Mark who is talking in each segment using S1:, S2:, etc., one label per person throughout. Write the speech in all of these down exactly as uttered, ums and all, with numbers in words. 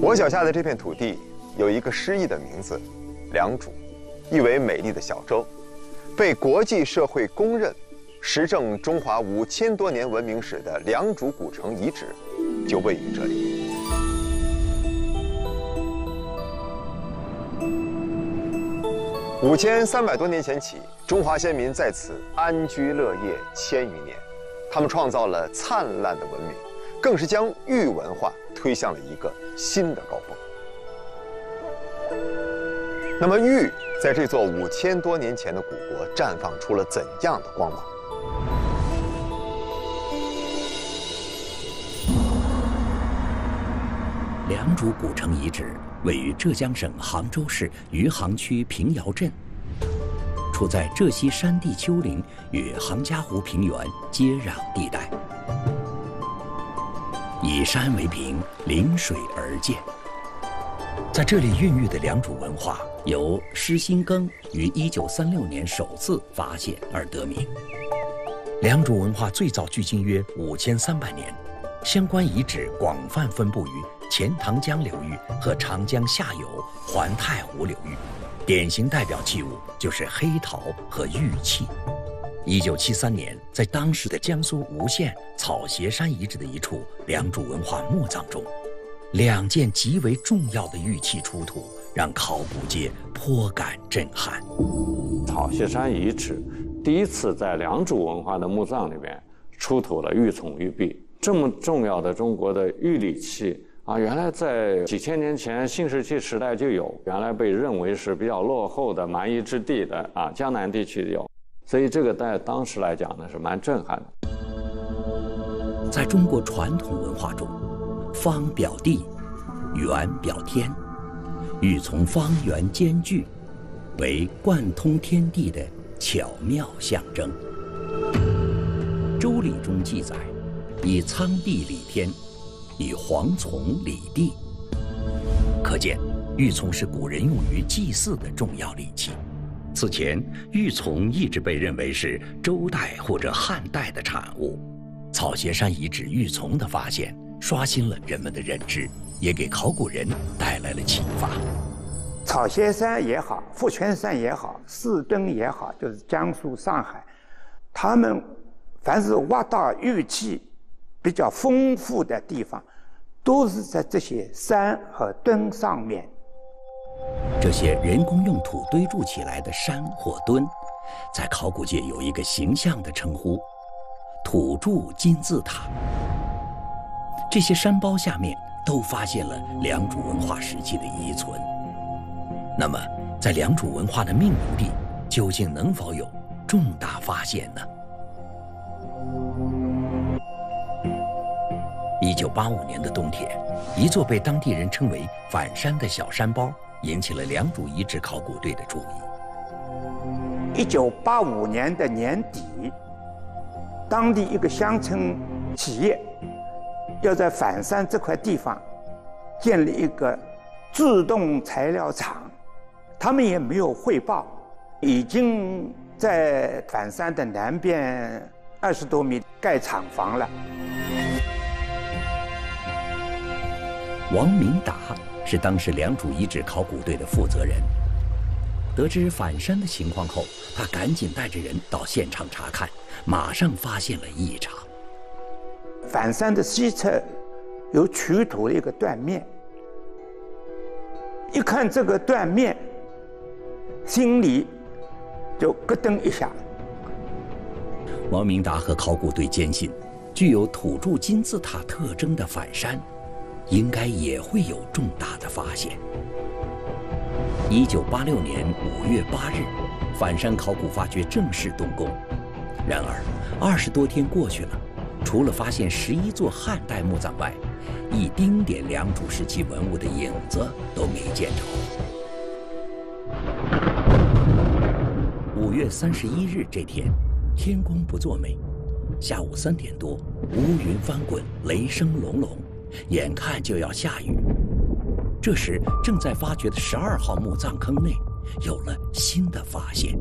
S1: 我脚下的这片土地有一个诗意的名字——良渚，意为美丽的小洲，被国际社会公认，实证中华五千多年文明史的良渚古城遗址就位于这里。五千三百多年前起，中华先民在此安居乐业千余年，他们创造了灿烂的文明，更是将玉文化推向了一个新的高峰。那么，玉在这座五千多年前的古国绽放出了怎样的光芒？
S2: 良渚古城遗址位于浙江省杭州市余杭区平遥镇，处在浙西山地丘陵与杭嘉湖平原接壤地带，以山为屏，临水而建。在这里孕育的良渚文化，由施新庚于一九三六年首次发现而得名。良渚文化最早距今约五千三百年，相关遗址广泛分布于钱塘江流域和长江下游环太湖流域，典型代表器物就是黑陶和玉器。一九七三年，在当时的江苏吴县草鞋山遗址的一处良渚文化墓葬中，两件极为重要的玉器出土，让考古界颇感震撼。
S3: 草鞋山遗址第一次在良渚文化的墓葬里面出土了玉琮玉璧，这么重要的中国的玉礼器啊，原来在几千年前新石器时代就有，原来被认为是比较落后的蛮夷之地的啊，江南地区有，所以这个在当时来讲呢是蛮震撼的。
S2: 在中国传统文化中，方表地，圆表天，玉琮方圆兼具，为贯通天地的巧妙象征。周礼中记载，以苍地理天，以黄琮理地。可见，玉琮是古人用于祭祀的重要礼器。此前，玉琮一直被认为是周代或者汉代的产物。草鞋山遗址玉琮的发现，刷新了人们的认知，也给考古人带来了启发。
S4: 草鞋山也好，富泉山也好，四墩也好，就是江苏、上海，他们凡是挖到玉器比较丰富的地方，都是在这些山和墩上面。
S2: 这些人工用土堆筑起来的山或墩，在考古界有一个形象的称呼——土筑金字塔。这些山包下面都发现了良渚文化时期的遗存。那么，在良渚文化的命名地，究竟能否有重大发现呢？一九八五年的冬天，一座被当地人称为“反山”的小山包，引起了良渚遗址考古队的注意。
S4: 一九八五年的年底，当地一个乡村企业要在反山这块地方建立一个自动材料厂，他们也没有汇报，已经在反山的南边二十多米盖厂房了。
S2: 王明达是当时良渚遗址考古队的负责人。得知反山的情况后，他赶紧带着人到现场查看，马上发现了异常。
S4: 反山的西侧有取土的一个断面，一看这个断面，心里就咯噔一下。
S2: 王明达和考古队坚信，具有土筑金字塔特征的反山，应该也会有重大的发现。一九八六年五月八日，反山考古发掘正式动工。然而，二十多天过去了，除了发现十一座汉代墓葬外，一丁点良渚时期文物的影子都没见着。五月三十一日这天，天公不作美，下午三点多，乌云翻滚，雷声隆隆，眼看就要下雨。这时，正在发掘的十二号墓葬坑内有了新的发现。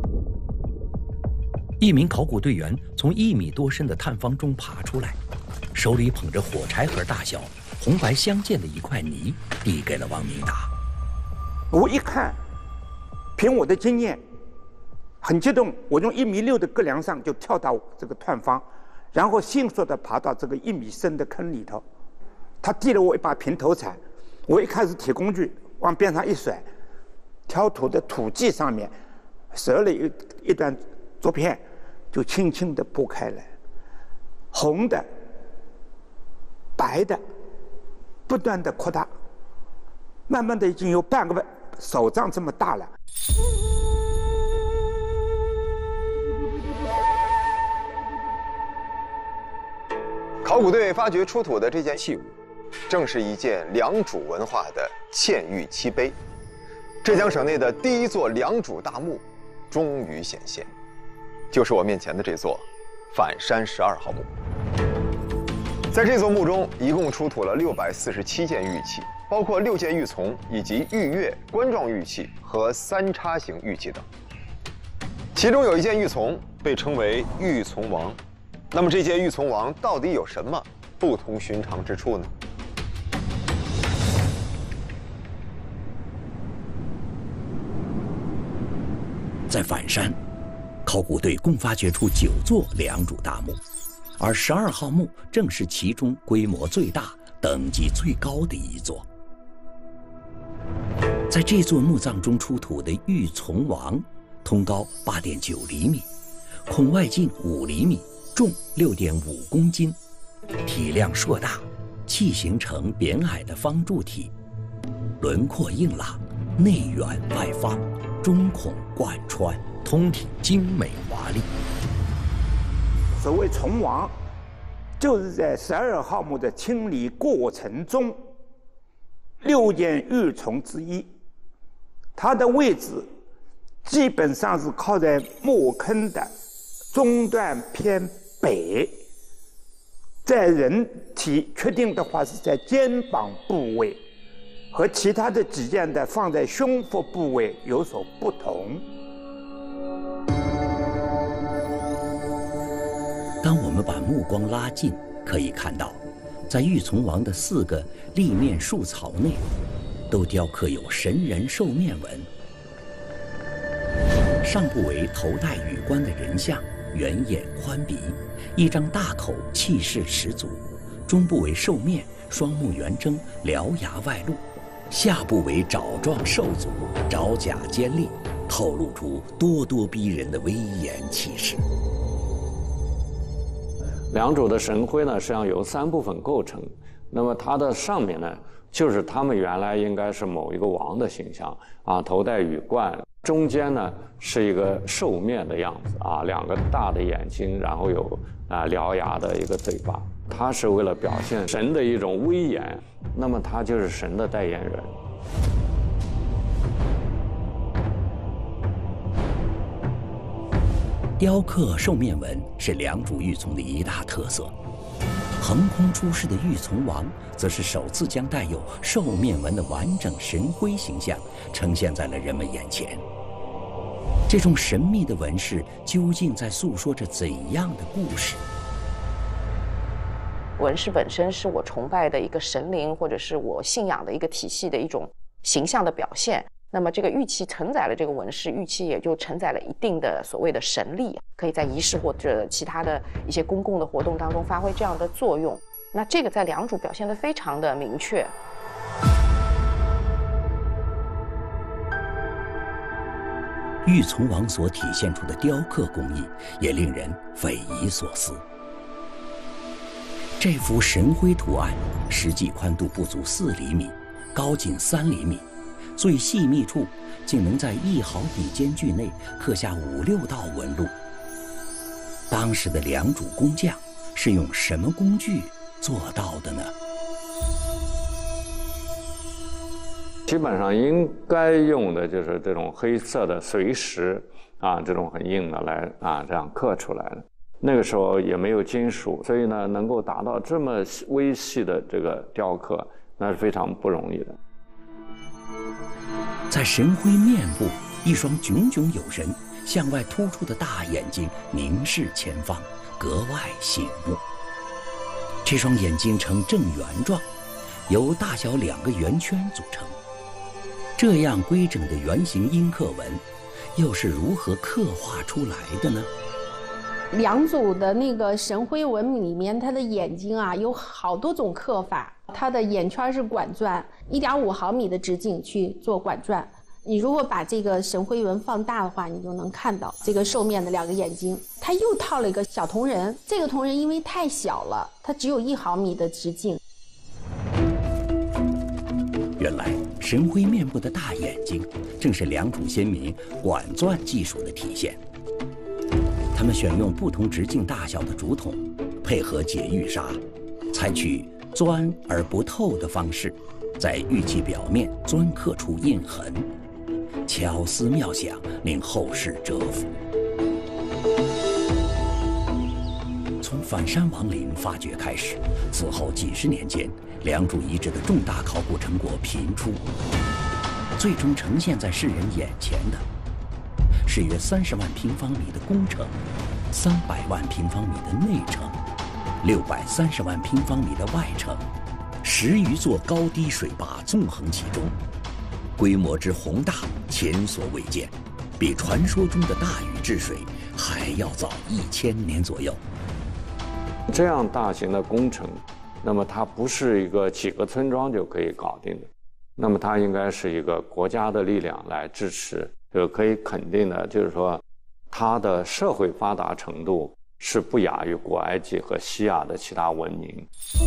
S2: 一名考古队员从一米多深的探方中爬出来，手里捧着火柴盒大小、 红白相间的一块泥递给了王明达。
S4: 我一看，凭我的经验，很激动，我从一米六的隔梁上就跳到这个团房，然后迅速地爬到这个一米深的坑里头。他递了我一把平头铲，我一开始铁工具往边上一甩，挑土的土迹上面折了一一段竹片，就轻轻地铺开来，红的、白的，不断地扩大，慢慢的已经有半个手掌这么大了。
S1: 考古队发掘出土的这件器物，正是一件良渚文化的嵌玉漆碑。浙江省内的第一座良渚大墓终于显现，就是我面前的这座反山十二号墓。在这座墓中，一共出土了六百四十七件玉器，包括六件玉琮以及玉钺、冠状玉器和三叉形玉器等。其中有一件玉琮被称为玉琮王。那么这件玉琮王到底有什么不同寻常之处呢？
S2: 在反山，考古队共发掘出九座良渚大墓，而十二号墓正是其中规模最大、等级最高的一座。在这座墓葬中出土的玉琮王，通高八点九厘米，孔外径五厘米，重六点五公斤，体量硕大，器形呈扁矮的方柱体，轮廓硬朗，内圆外方，中孔贯穿，通体精美华丽。
S4: 所谓琮王，就是在十二号墓的清理过程中，六件玉琮之一。它的位置基本上是靠在墓坑的中段偏北，在人体确定的话是在肩膀部位，和其他的几件的放在胸腹部位有所不同。
S2: 当我们把目光拉近，可以看到，在玉琮王的四个立面树槽内，都雕刻有神人兽面纹。上部为头戴羽冠的人像，圆眼宽鼻，一张大口，气势十足；中部为兽面，双目圆睁，獠牙外露；下部为爪状兽足，爪甲尖利，透露出咄咄逼人的威严气势。
S3: 良渚的神徽呢，实际上由三部分构成。那么它的上面呢，就是他们原来应该是某一个王的形象啊，头戴羽冠，中间呢是一个兽面的样子啊，两个大的眼睛，然后有啊獠牙的一个嘴巴。它是为了表现神的一种威严，那么它就是神的代言人。
S2: 雕刻兽面纹是良渚玉琮的一大特色，横空出世的玉琮王则是首次将带有兽面纹的完整神徽形象呈现在了人们眼前。这种神秘的纹饰究竟在诉说着怎样的故事？
S5: 纹饰本身是我崇拜的一个神灵，或者是我信仰的一个体系的一种形象的表现。那么这个玉器承载了这个纹饰，玉器也就承载了一定的所谓的神力，可以在仪式或者其他的一些公共的活动当中发挥这样的作用。那这个在良渚表现得非常的明确。
S2: 玉琮王所体现出的雕刻工艺也令人匪夷所思。这幅神徽图案实际宽度不足四厘米，高仅三厘米。最细密处竟能在一毫米间距内刻下五六道纹路。当时的良渚工匠是用什么工具做到的呢？
S3: 基本上应该用的就是这种黑色的碎石啊，这种很硬的来啊这样刻出来的。那个时候也没有金属，所以呢能够达到这么微细的这个雕刻，那是非常不容易的。
S2: 在神徽面部，一双炯炯有神、向外突出的大眼睛凝视前方，格外醒目。这双眼睛呈正圆状， 由大小两个圆圈组成。这样规整的圆形阴刻纹，又是如何刻画出来的呢？
S6: 良渚的那个神徽纹里面，它的眼睛啊有好多种刻法。它的眼圈是管钻，一点五毫米的直径去做管钻。你如果把这个神徽纹放大的话，你就能看到这个兽面的两个眼睛。它又套了一个小铜人，这个铜人因为太小了，它只有一毫米的直径。
S2: 原来神徽面部的大眼睛，正是良渚先民管钻技术的体现。他们选用不同直径大小的竹筒，配合解玉砂，采取钻而不透的方式，在玉器表面钻刻出印痕，巧思妙想，令后世折服。从反山王陵发掘开始，此后几十年间，良渚遗址的重大考古成果频出，最终呈现在世人眼前的，是约三十万平方米的宫城，三百万平方米的内城，六百三十万平方米的外城，十余座高低水坝纵横其中，规模之宏大，前所未见，比传说中的大禹治水还要早一千年左右。
S3: 这样大型的工程，那么它不是一个几个村庄就可以搞定的，那么它应该是一个国家的力量来支持。这个可以肯定的，就是说，它的社会发达程度是不亚于古埃及和西亚的其他文明。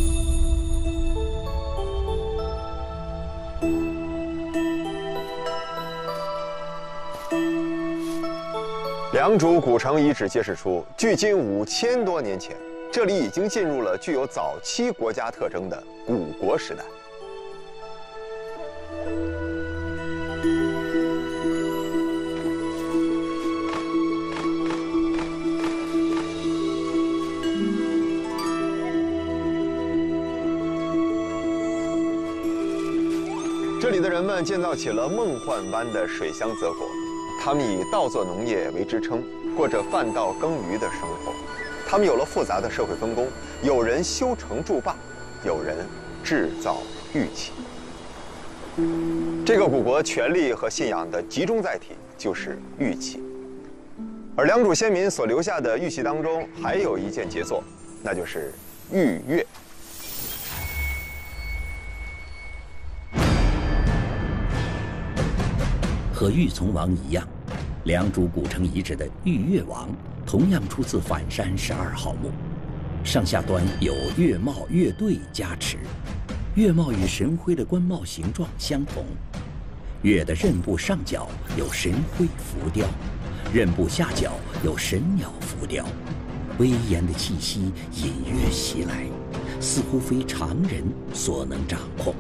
S1: 良渚古城遗址揭示出，距今五千多年前，这里已经进入了具有早期国家特征的古国时代。这里的人们建造起了梦幻般的水乡泽国，他们以稻作农业为支撑，过着泛稻耕耘的生活。他们有了复杂的社会分工，有人修城筑坝，有人制造玉器。这个古国权力和信仰的集中载体就是玉器。而良渚先民所留下的玉器当中，还有一件杰作，那就是玉钺。
S2: 和玉琮王一样，良渚古城遗址的玉钺王同样出自反山十二号墓，上下端有月帽、月对加持，月帽与神徽的官帽形状相同，月的刃部上角有神徽浮雕，刃部下角有神鸟浮雕，威严的气息隐约袭来，似乎非常人所能掌控。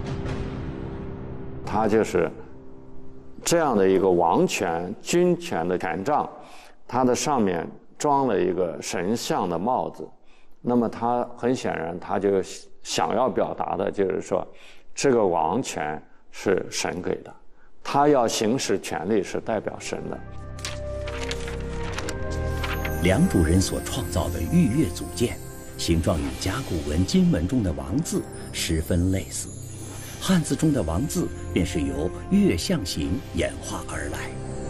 S3: 它就是这样的一个王权、君权的权杖，它的上面装了一个神像的帽子。那么它很显然，它就想要表达的就是说，这个王权是神给的，他要行使权力是代表神的。
S2: 良渚人所创造的玉钺组件，形状与甲骨文金文中的王字十分类似。汉字中的王字便是由钺象形演化而来。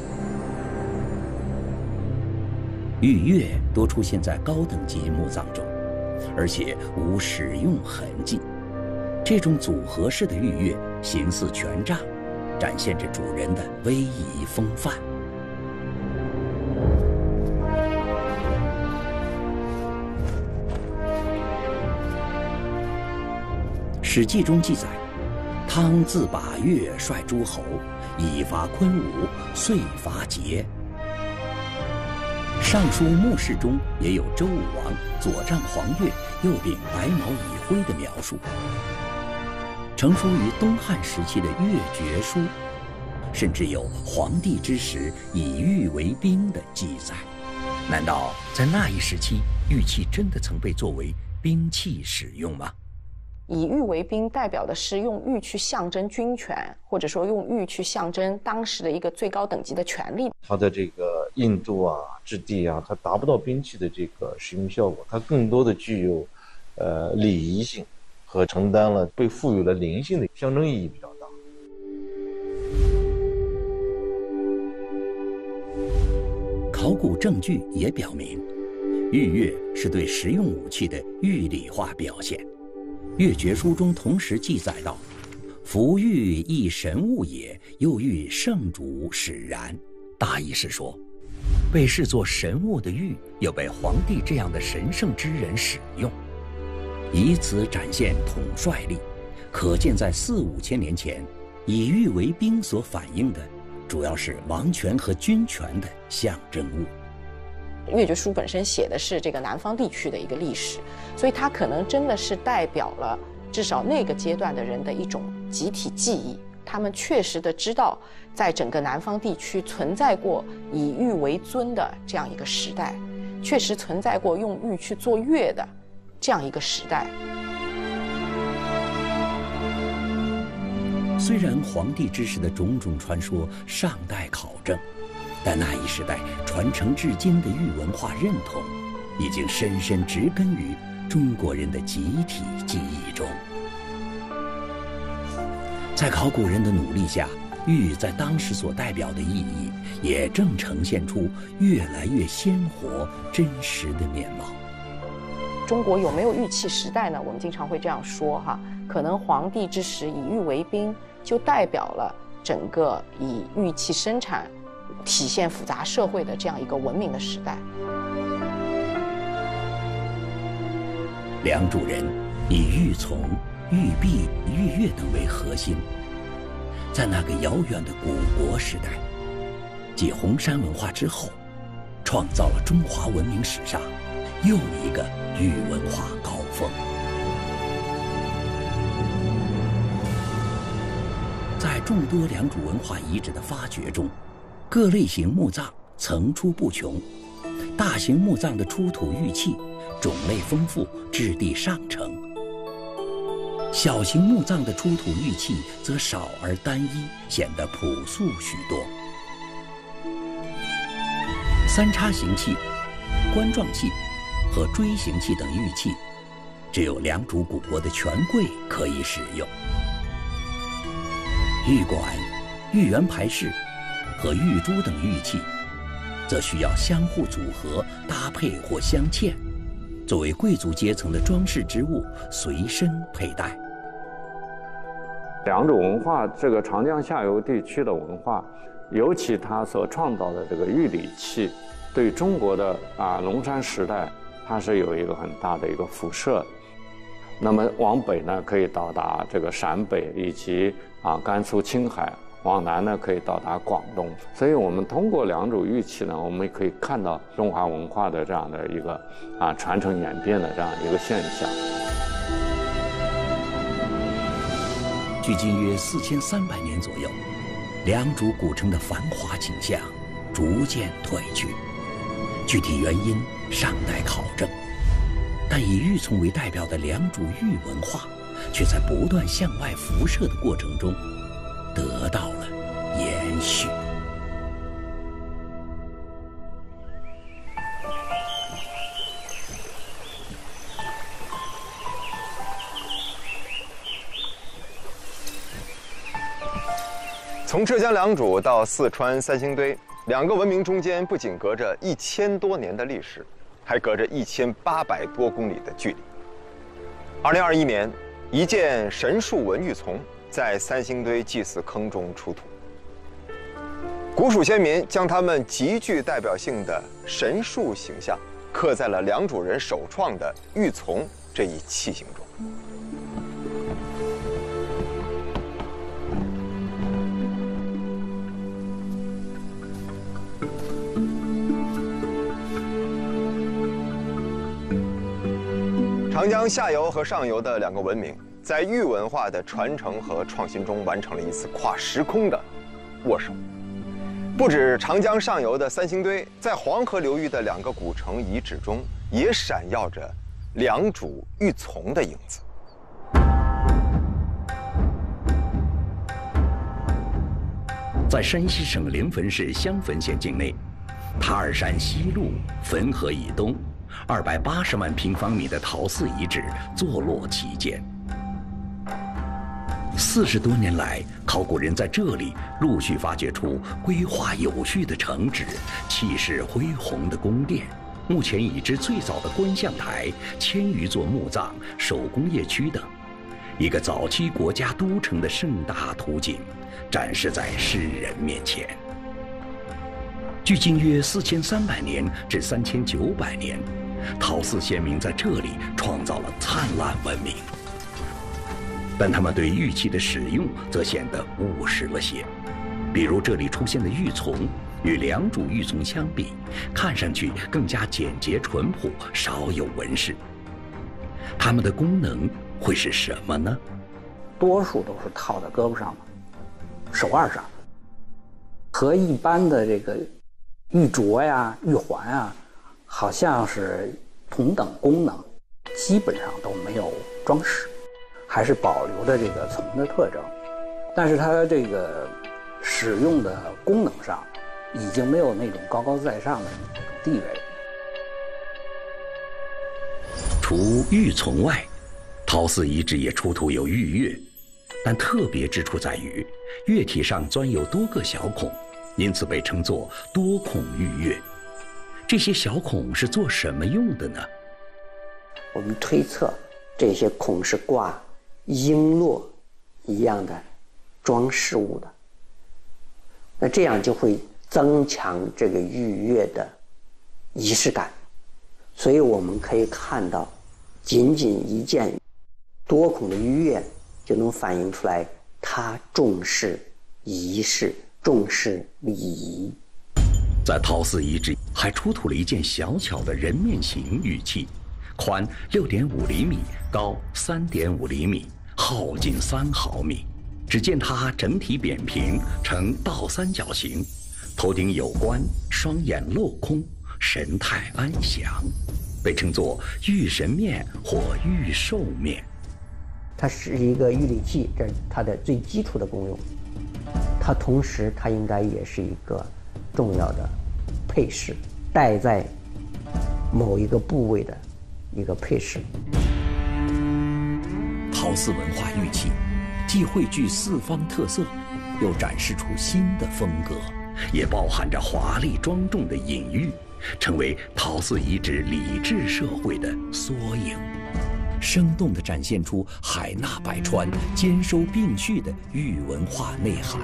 S2: 玉钺多出现在高等级墓葬中，而且无使用痕迹。这种组合式的玉钺形似权杖，展现着主人的威仪风范。《史记》中记载，汤自把钺率诸侯，以伐昆吾，遂伐桀。《尚书·墓室》中也有周武王左杖黄钺，右秉白毛以徽的描述。成书于东汉时期的《越绝书》，甚至有黄帝之时以玉为兵的记载。难道在那一时期，玉器真的曾被作为兵器使用吗？
S5: 以玉为兵代表的是用玉去象征军权，或者说用玉去象征当时的一个最高等级的权力。
S7: 它的这个硬度啊、质地啊，它达不到兵器的这个使用效果，它更多的具有呃礼仪性， 和承担了被赋予了灵性的象征意义比较大。
S2: 考古证据也表明，玉钺是对实用武器的玉理化表现。《越绝书》中同时记载道：“夫玉亦神物也，又欲圣主使然。”大意是说，被视作神物的玉又被皇帝这样的神圣之人使用，以此展现统帅力。可见在四五千年前，以玉为兵所反映的主要是王权和军权的象征物。
S5: 《越绝书》本身写的是这个南方地区的一个历史，所以它可能真的是代表了至少那个阶段的人的一种集体记忆。他们确实的知道，在整个南方地区存在过以玉为尊的这样一个时代，确实存在过用玉去做乐的这样一个时代。
S2: 虽然黄帝之时的种种传说尚待考证，但那一时代传承至今的玉文化认同，已经深深植根于中国人的集体记忆中。在考古人的努力下，玉在当时所代表的意义，也正呈现出越来越鲜活、真实的面貌。
S5: 中国有没有玉器时代呢？我们经常会这样说哈，可能黄帝之时以玉为兵，就代表了整个以玉器生产体现复杂社会的这样一个文明的时代。
S2: 良渚人以玉琮、玉璧、玉钺等为核心，在那个遥远的古国时代，继红山文化之后，创造了中华文明史上又一个玉文化高峰。在众多良渚文化遗址的发掘中，各类型墓葬层出不穷，大型墓葬的出土玉器种类丰富，质地上乘；小型墓葬的出土玉器则少而单一，显得朴素许多。三叉形器、冠状器和锥形器等玉器，只有良渚古国的权贵可以使用。玉管、玉圆牌饰和玉珠等玉器，则需要相互组合、搭配或镶嵌，作为贵族阶层的装饰之物，随身佩戴。
S3: 良渚文化这个长江下游地区的文化，尤其它所创造的这个玉礼器，对中国的啊龙山时代，它是有一个很大的一个辐射。那么往北呢，可以到达这个陕北以及啊甘肃、青海；往南呢，可以到达广东。所以我们通过良渚玉器呢，我们可以看到中华文化的这样的一个啊传承演变的这样一个现象。
S2: 距今约四千三百年左右，良渚古城的繁华景象逐渐褪去，具体原因尚待考证。但以玉琮为代表的良渚玉文化，却在不断向外辐射的过程中，得到了延续。
S1: 从浙江良渚到四川三星堆，两个文明中间不仅隔着一千多年的历史，还隔着一千八百多公里的距离。二零二一年，一件神树文玉琮在三星堆祭祀坑中出土。古蜀先民将他们极具代表性的神树形象刻在了良渚人首创的玉琮这一器型中。长江下游和上游的两个文明，在玉文化的传承和创新中，完成了一次跨时空的握手。不止长江上游的三星堆，在黄河流域的两个古城遗址中，也闪耀着良渚玉琮的影子。
S2: 在山西省临汾市襄汾县境内，塔尔山西麓汾河以东二百八十万平方米的陶寺遗址坐落其间。 四十多年来，考古人在这里陆续发掘出规划有序的城址、气势恢宏的宫殿、目前已知最早的观象台、千余座墓葬、手工业区等，一个早期国家都城的盛大图景，展示在世人面前。距今约四千三百年至三千九百年，陶寺先民在这里创造了灿烂文明。但他们对玉器的使用则显得务实了些，比如这里出现的玉琮，与良渚玉琮相比，看上去更加简洁淳朴，少有纹饰。它们的功能会是什么呢？
S8: 多数都是套在胳膊上的、手腕上，和一般的这个玉镯呀、玉环啊，好像是同等功能，基本上都没有装饰。还是保留着这个琮的特征，但是它这个使用的功能上，已经没有那种高高在上的那种地位。
S2: 除玉琮外，陶寺遗址也出土有玉钺，但特别之处在于钺体上钻有多个小孔，因此被称作多孔玉钺。这些小孔是做什么用的呢？
S9: 我们推测这些孔是挂璎珞一样的装饰物的，那这样就会增强这个玉钺的仪式感。所以我们可以看到，仅仅一件多孔的玉钺就能反映出来它重视仪式，重视礼仪。
S2: 在陶寺遗址还出土了一件小巧的人面形玉器，宽六点五厘米，高三点五厘米，厚近三毫米。只见它整体扁平，呈倒三角形，头顶有冠，双眼镂空，神态安详，被称作玉神面或玉兽面。
S9: 它是一个玉礼器，这是它的最基础的功用。它同时，它应该也是一个重要的配饰，戴在某一个部位的一个配饰。
S2: 陶寺文化玉器既汇聚四方特色，又展示出新的风格，也包含着华丽庄重的隐喻，成为陶寺遗址礼制社会的缩影，生动地展现出海纳百川、兼收并蓄的玉文化内涵。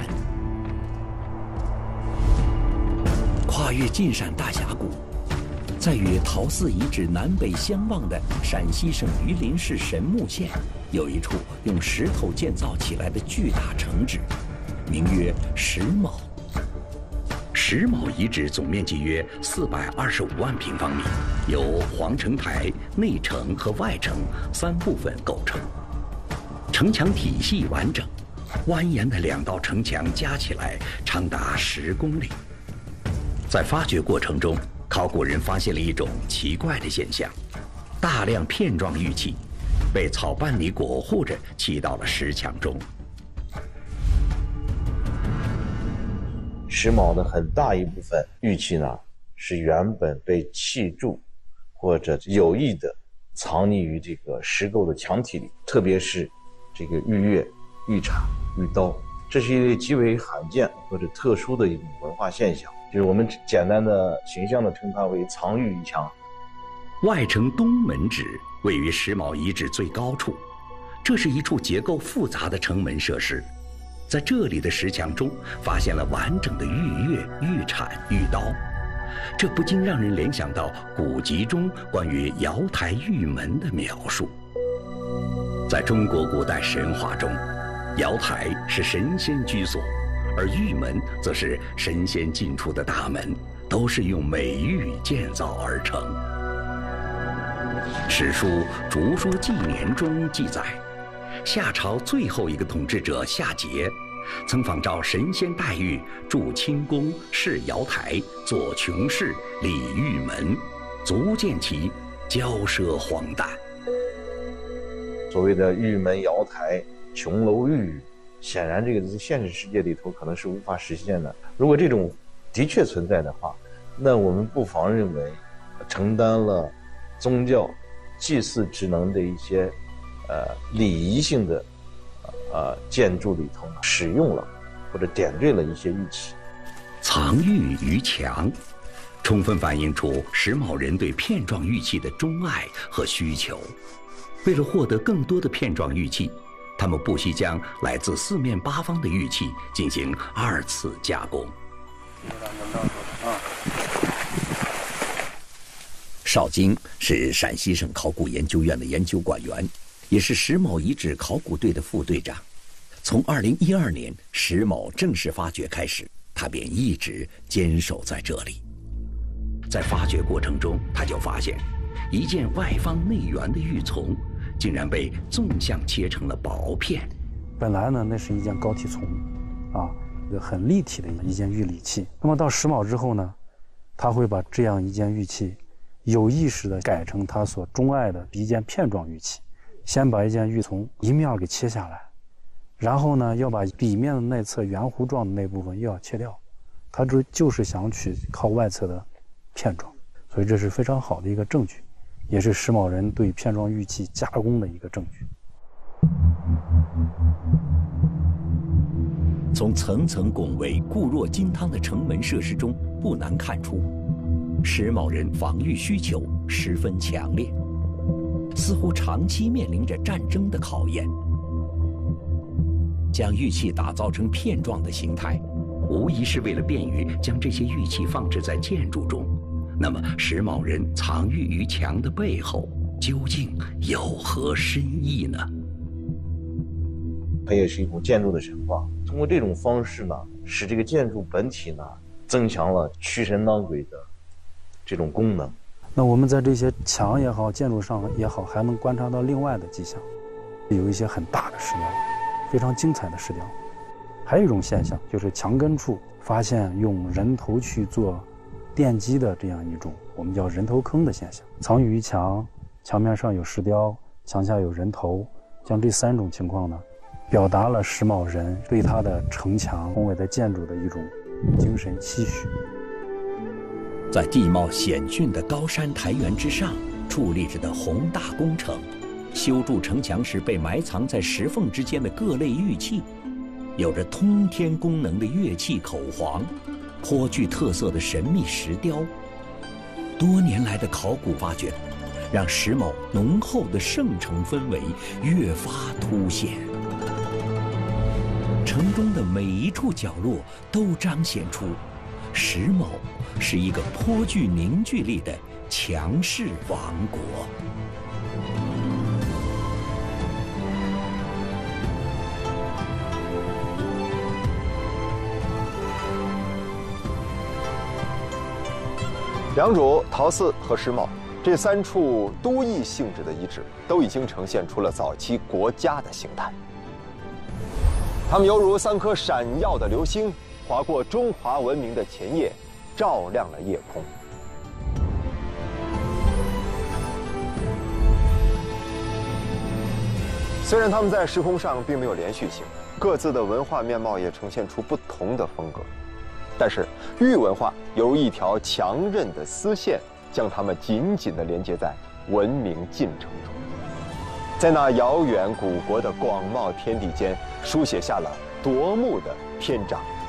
S2: 跨越晋陕大峡谷，在与陶寺遗址南北相望的陕西省榆林市神木县，有一处用石头建造起来的巨大城址，名曰石卯。石卯遗址总面积约四百二十五万平方米，由皇城台、内城和外城三部分构成。城墙体系完整，蜿蜒的两道城墙加起来长达十公里。在发掘过程中，考古人发现了一种奇怪的现象：大量片状玉器被草瓣泥裹护着砌到了石墙中。
S7: 石卯的很大一部分玉器呢，是原本被砌筑或者有意的藏匿于这个石构的墙体里，特别是这个玉钺、玉铲、玉刀，这是一类极为罕见或者特殊的一种文化现象，就是我们简单的形象的称它为藏玉一墙。
S2: 外城东门址位于石卯遗址最高处，这是一处结构复杂的城门设施。在这里的石墙中发现了完整的玉钺、玉铲、玉刀，这不禁让人联想到古籍中关于瑶台玉门的描述。在中国古代神话中，瑶台是神仙居所，而玉门则是神仙进出的大门，都是用美玉建造而成。史书《竹书纪年》中记载，夏朝最后一个统治者夏桀，曾仿照神仙待遇，筑清宫、饰瑶台、做琼室、礼玉门，足见其骄奢荒诞。
S7: 所谓的玉门、瑶台、琼楼玉，显然这个在现实世界里头可能是无法实现的。如果这种的确存在的话，那我们不妨认为，承担了宗教祭祀职能的一些呃礼仪性的呃建筑里头呢使用了或者点缀了一些玉器。
S2: 藏玉于墙，充分反映出石峁人对片状玉器的钟爱和需求。为了获得更多的片状玉器，他们不惜将来自四面八方的玉器进行二次加工。邵京是陕西省考古研究院的研究馆员，也是石峁遗址考古队的副队长。从二零一二年石峁正式发掘开始，他便一直坚守在这里。在发掘过程中，他就发现一件外方内圆的玉琮竟然被纵向切成了薄片。
S10: 本来呢，那是一件高体琮，啊，一个很立体的一件玉礼器。那么到石峁之后呢，他会把这样一件玉器有意识地改成他所钟爱的一件片状玉器。先把一件玉琮一面给切下来，然后呢，要把里面的那侧圆弧状的那部分又要切掉。他这就是想取靠外侧的片状，所以这是非常好的一个证据，也是石峁人对片状玉器加工的一个证据。
S2: 从层层拱围、固若金汤的城门设施中，不难看出，石峁人防御需求十分强烈，似乎长期面临着战争的考验。将玉器打造成片状的形态，无疑是为了便于将这些玉器放置在建筑中。那么，石峁人藏玉于墙的背后，究竟有何深意呢？
S7: 它也是一种建筑的神话。通过这种方式呢，使这个建筑本体呢增强了驱神挡鬼的这种功能。
S10: 那我们在这些墙也好，建筑上也好，还能观察到另外的迹象，有一些很大的石雕，非常精彩的石雕。还有一种现象，就是墙根处发现用人头去做奠基的这样一种我们叫人头坑的现象。藏玉于墙，墙面上有石雕，墙下有人头，像这三种情况呢，表达了石峁人对他的城墙宏伟的建筑的一种精神期许。
S2: 在地貌险峻的高山台原之上矗立着的宏大工程，修筑城墙时被埋藏在石缝之间的各类玉器，有着通天功能的乐器口簧，颇具特色的神秘石雕。多年来的考古发掘，让石峁浓厚的圣城氛围越发凸显。城中的每一处角落都彰显出石峁是一个颇具凝聚力的强势王国。
S1: 良渚、陶寺和石峁这三处都邑性质的遗址，都已经呈现出了早期国家的形态。它们犹如三颗闪耀的流星，划过中华文明的前夜，照亮了夜空。虽然它们在时空上并没有连续性，各自的文化面貌也呈现出不同的风格，但是玉文化犹如一条强韧的丝线，将它们紧紧地连接在文明进程中，在那遥远古国的广袤天地间，书写下了夺目的篇章。